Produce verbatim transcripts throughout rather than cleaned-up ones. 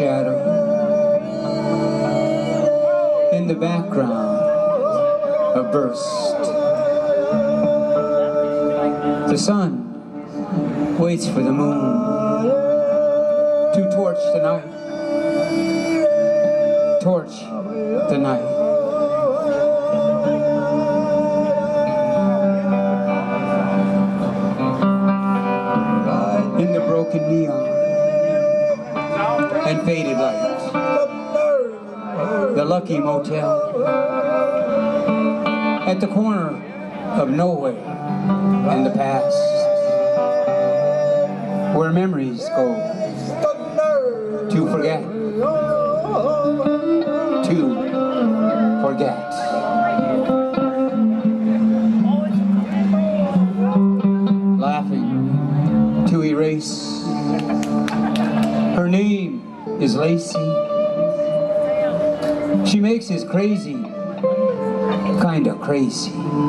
shadow. In the background, a burst. The sun waits for the moon to torch the night. Torch the night. In the broken neon and faded light, the lucky motel at the corner of nowhere and the past, where memories go to forget, to forget. Laughing to erase. Her name is Lacey. She makes us crazy, kinda crazy.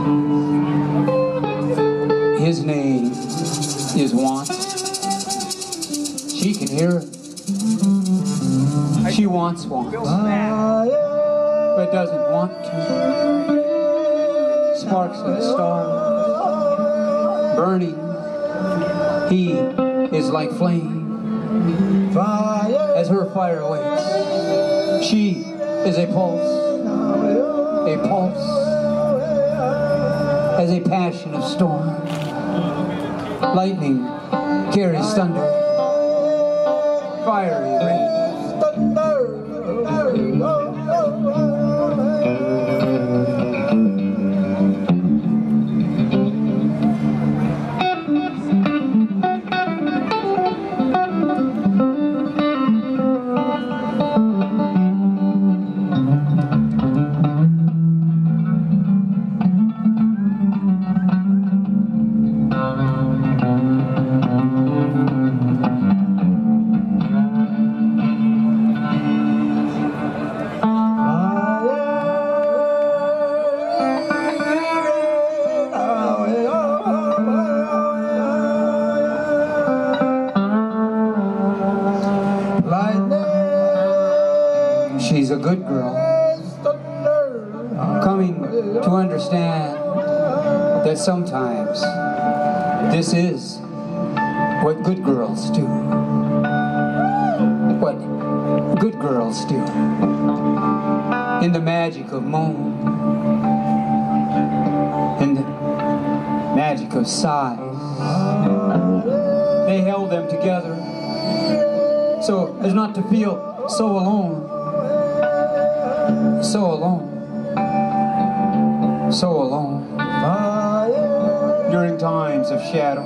His name is Want. She can hear it. She wants want, but doesn't want to. Sparks of a star, burning. He is like flame. As her fire awaits, she is a pulse, a pulse, as a passion of storm. Lightning carries thunder, fiery rain. She's a good girl, coming to understand that sometimes this is what good girls do. What good girls do. In the magic of moan, in the magic of sighs, they held them together so as not to feel so alone. So alone, so alone, during times of shadow,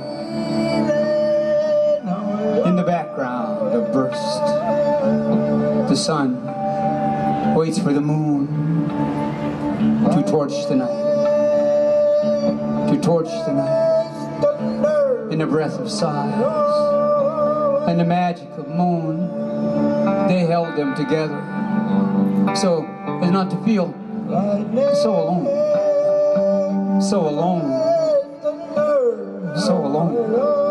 in the background of burst, the sun waits for the moon to torch the night, to torch the night, in the breath of sighs, and the magic of moon, they held them together, so as not to feel so alone, so alone, so alone.